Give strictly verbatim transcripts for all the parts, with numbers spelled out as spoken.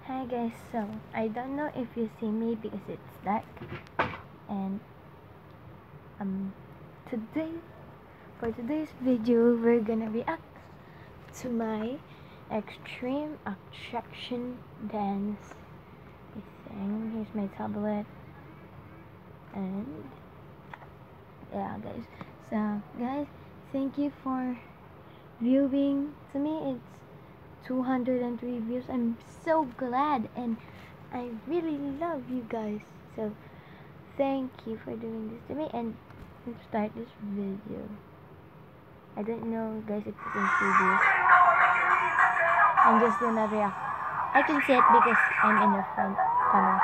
Hi guys, so I don't know if you see me because it's dark, and um today for today's video we're gonna react to my extreme attraction dance thing. Here's my tablet, and yeah guys, so guys, thank you for viewing. To me it's two hundred three views. I'm so glad, and I really love you guys, so thank you for doing this to me. And let's start this video. I don't know guys if you can see this. I'm just gonna react. I can see it because I'm in the front camera.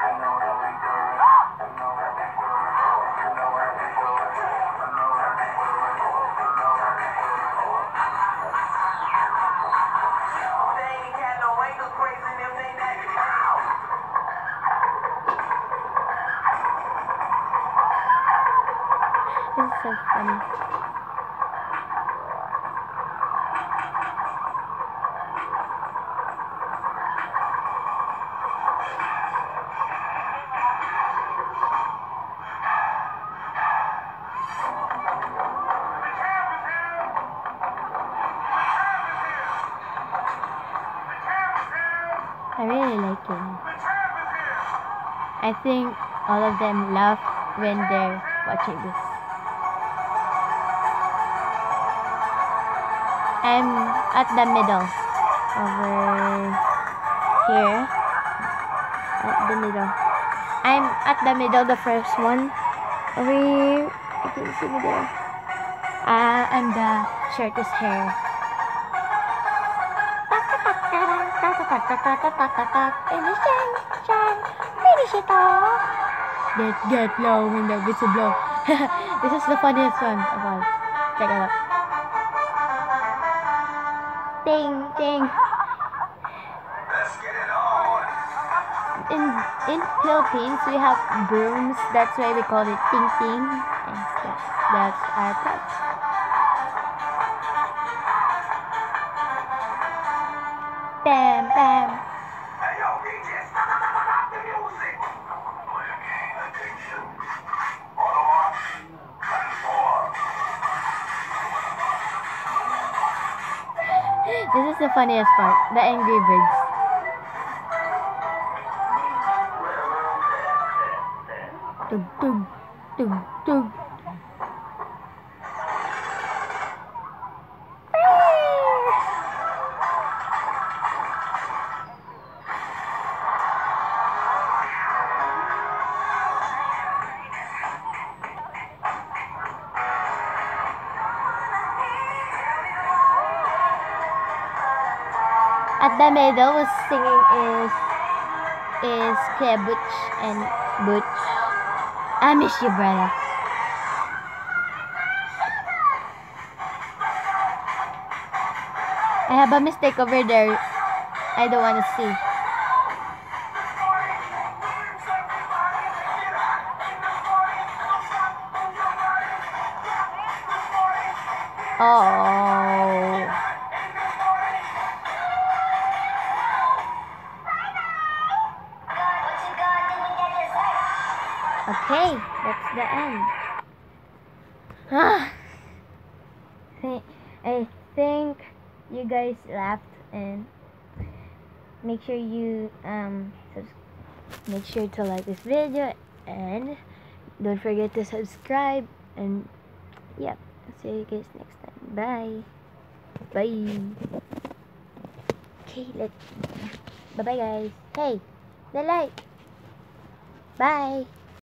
This is so funny. I really like it. I think all of them laugh when they're watching this. I'm at the middle, over here, at the middle. I'm at the middle, the first one. Over here, you can see me there. Uh, I'm the shortest hair. Get, get low when the whistle blow. This is the funniest one of all. Check it out. Ding, ding. Let's get it on. In in Philippines we have brooms. That's why we call it ting ting. And that, that's our pet. Bam, bam. Hey, yo, D J, stop the music. Play a game, attention. Auto mark. Transform. This is the funniest part. The Angry Birds. Tug, tug, tug, tug. At the middle was singing is is Kuya Butch and Butch. I miss you, brother. I have a mistake over there. I don't want to see. Oh. Okay, that's the end. Ah, I think you guys laughed, and make sure you um make sure to like this video, and don't forget to subscribe. And yeah, see you guys next time. Bye. Bye. Okay, let's bye bye guys. Hey, the light. Bye.